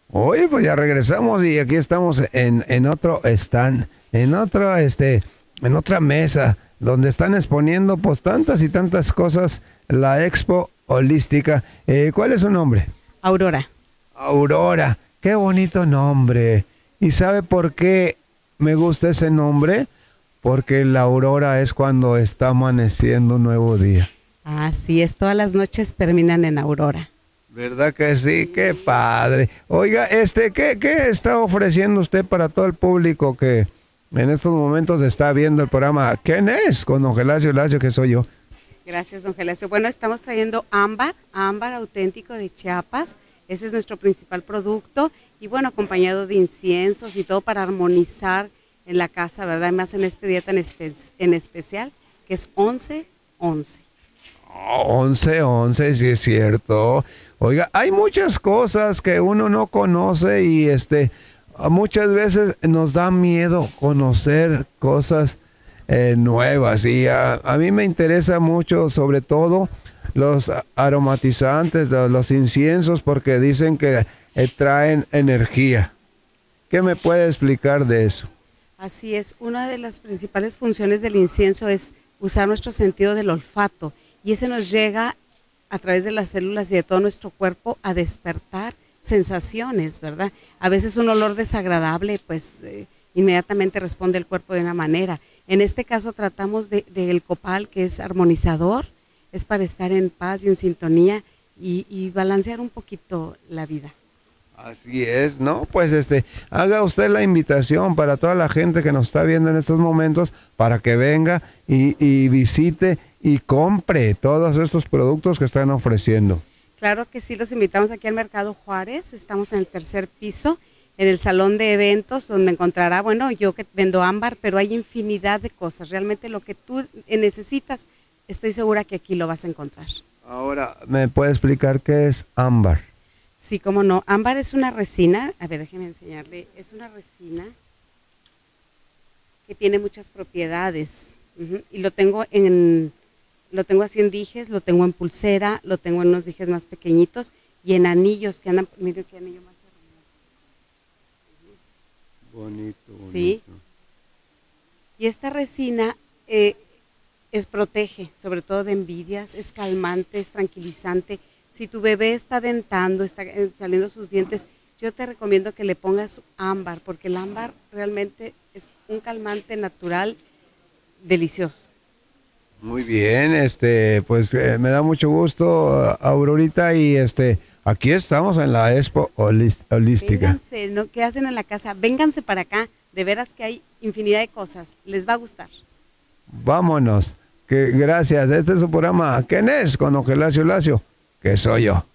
Oye, pues ya regresamos y aquí estamos en otro stand, en otra mesa, donde están exponiendo pues tantas y tantas cosas, la Expo Holística. ¿Cuál es su nombre? Aurora. Aurora, qué bonito nombre. ¿Y sabe por qué me gusta ese nombre? Porque la aurora es cuando está amaneciendo un nuevo día. Así es, todas las noches terminan en aurora. ¿Verdad que sí? Qué padre. Oiga, ¿qué está ofreciendo usted para todo el público que en estos momentos está viendo el programa? ¿Quién es? Con don Gelacio Lacio, que soy yo. Gracias, don Gelacio. Bueno, estamos trayendo ámbar auténtico de Chiapas. Ese es nuestro principal producto. Y bueno, acompañado de inciensos y todo para armonizar en la casa, ¿verdad? Y más en este día tan en especial, que es 11-11. 11-11, sí es cierto. Oiga, hay muchas cosas que uno no conoce y muchas veces nos da miedo conocer cosas nuevas. Y a mí me interesa mucho, sobre todo, los aromatizantes, los inciensos, porque dicen que traen energía. ¿Qué me puede explicar de eso? Así es, una de las principales funciones del incienso es usar nuestro sentido del olfato y ese nos llega a través de las células y de todo nuestro cuerpo a despertar sensaciones, ¿verdad? A veces un olor desagradable, pues inmediatamente responde el cuerpo de una manera. En este caso tratamos del copal, que es armonizador, es para estar en paz y en sintonía y balancear un poquito la vida. Así es, ¿no? Pues haga usted la invitación para toda la gente que nos está viendo en estos momentos para que venga y visite y compre todos estos productos que están ofreciendo. Claro que sí, los invitamos aquí al Mercado Juárez, estamos en el tercer piso, en el salón de eventos, donde encontrará, bueno, yo que vendo ámbar, pero hay infinidad de cosas, realmente lo que tú necesitas, estoy segura que aquí lo vas a encontrar. Ahora, ¿me puede explicar qué es ámbar? Sí, cómo no. Ámbar es una resina, a ver, déjeme enseñarle, es una resina que tiene muchas propiedades. Y lo tengo así en dijes, lo tengo en pulsera, lo tengo en unos dijes más pequeñitos y en anillos que andan, miren qué anillo más hermoso. Bonito. Sí. Y esta resina protege, sobre todo de envidias, es calmante, es tranquilizante. Si tu bebé está dentando, está saliendo sus dientes, yo te recomiendo que le pongas ámbar, porque el ámbar realmente es un calmante natural delicioso. Muy bien, pues me da mucho gusto, Aurorita, y aquí estamos en la Expo Holística. Vénganse, ¿no? ¿Qué hacen en la casa? Vénganse para acá, de veras que hay infinidad de cosas, les va a gustar. Vámonos, gracias, este es su programa, ¿quién es? Con don Gelacio Lacio, que soy yo.